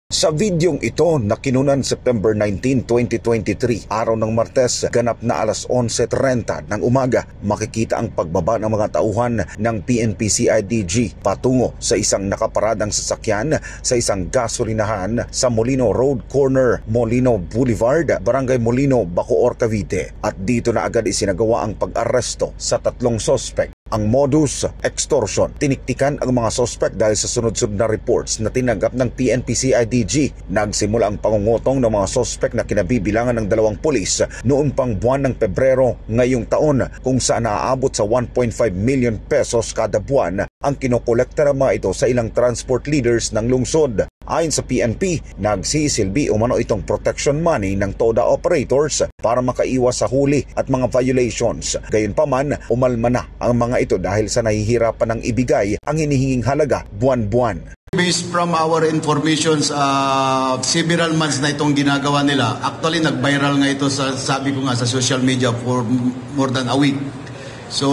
Sa videong ito na kinunan September 19, 2023, araw ng Martes, ganap na alas 11:30 ng umaga, makikita ang pagbaba ng mga tauhan ng PNP-CIDG patungo sa isang nakaparadang sasakyan sa isang gasolinahan sa Molino Road Corner, Molino Boulevard, Barangay Molino, Bacoor, Cavite. At dito na agad isinagawa ang pag-aresto sa 3 sospek. Ang modus extortion. Tiniktikan ang mga sospek dahil sa sunod-sunod na reports na tinanggap ng PNP-CIDG. Nagsimula ang pangungutong ng mga sospek na kinabibilangan ng 2 pulis noon pang buwan ng Pebrero ngayong taon, kung saan naaabot sa 1.5 million pesos kada buwan ang kinokolekta ng mga ito sa ilang transport leaders ng lungsod. Ayon sa PNP, nagsisilbi umano itong protection money ng TODA operators para makaiwas sa huli at mga violations. Gayunpaman, umalma na ang mga ito dahil sa nahihirapan ng ibigay ang hinihinging halaga buwan-buwan. Based from our informations, several months na itong ginagawa nila. Actually, nag-viral nga ito sa, sabi ko nga, sa social media for more than a week. So,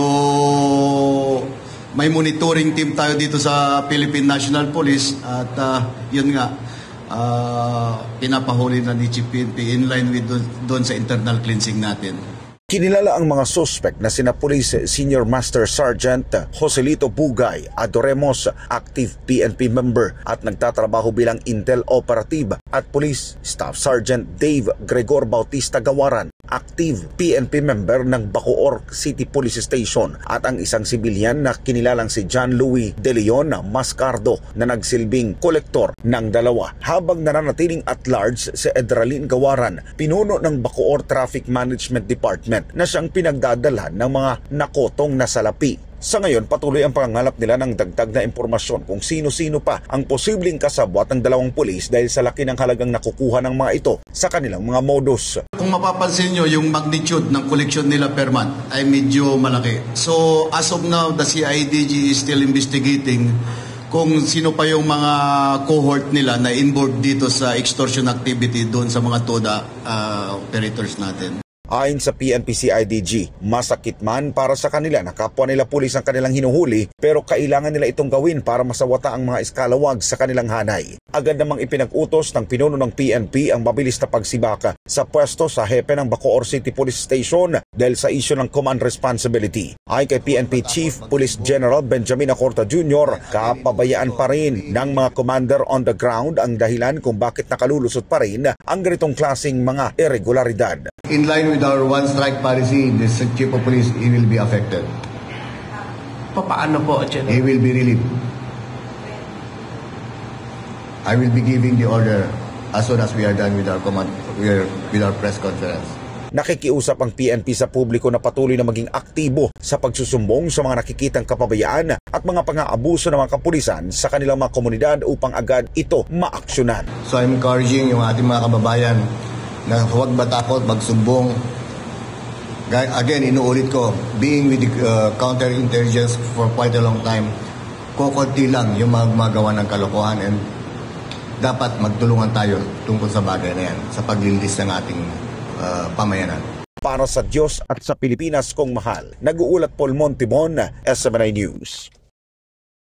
may monitoring team tayo dito sa Philippine National Police at yun nga, pinapahuli na ni Chief PNP in line with doon sa internal cleansing natin. Kinilala ang mga suspect na sina Police Senior Master Sergeant Joselito Bugay Adoremos, active PNP member at nagtatrabaho bilang Intel Operative, at Police Staff Sergeant Dave Gregor Bautista Gawaran, active PNP member ng Bacoor City Police Station, at ang isang sibilyan na kinilalang si John Louis De Leon Mascardo na nagsilbing kolektor ng 2, habang nananatiling at large si Edralin Gawaran, pinuno ng Bacoor Traffic Management Department, na siyang pinagdadala ng mga nakotong na salapi. Sa ngayon, patuloy ang pangangalap nila ng dagdag na impormasyon kung sino-sino pa ang posibleng kasabwat ng 2 pulis dahil sa laki ng halagang nakukuha ng mga ito sa kanilang mga modus. Kung mapapansin nyo, yung magnitude ng collection nila per month ay medyo malaki. So as of now, the CIDG is still investigating kung sino pa yung mga cohort nila na involved dito sa extortion activity doon sa mga TODA operators natin. Ayon sa PNP-CIDG, masakit man para sa kanila na kapwa nila pulis ang kanilang hinuhuli, pero kailangan nila itong gawin para masawata ang mga eskalawag sa kanilang hanay. Agad namang ipinag-utos ng pinuno ng PNP ang mabilis na pagsibaka sa pwesto sa hepe ng Bacoor City Police Station dahil sa isyu ng command responsibility. Ayon kay PNP Chief Police General Benjamin Acorta Jr., kapabayaan pa rin ng mga commander on the ground ang dahilan kung bakit nakalulusot pa rin ang ganitong klaseng mga irregularidad. In line with our one-strike policy, the Chief of Police, he will be affected. Paano po, General? He will be relieved. I will be giving the order as soon as we are done with our with our press conference. Nakikiusap ang PNP sa publiko na patuloy na maging aktibo sa pagsusumbong sa mga nakikitang kapabayaan at mga pang-aabuso ng mga kapulisan sa kanilang mga komunidad upang agad ito maaksyonan. So I'm encouraging yung ating mga kababayan na huwag matakot, magsumbong. Again, inuulit ko, being with the counterintelligence for quite a long time, kukunti lang yung magawa ng kalokohan, and dapat magtulungan tayo tungkol sa bagay na yan, sa paglilinis ng ating pamayanan. Para sa Diyos at sa Pilipinas kong mahal, nag-uulat Paul Montibon, SMNI News.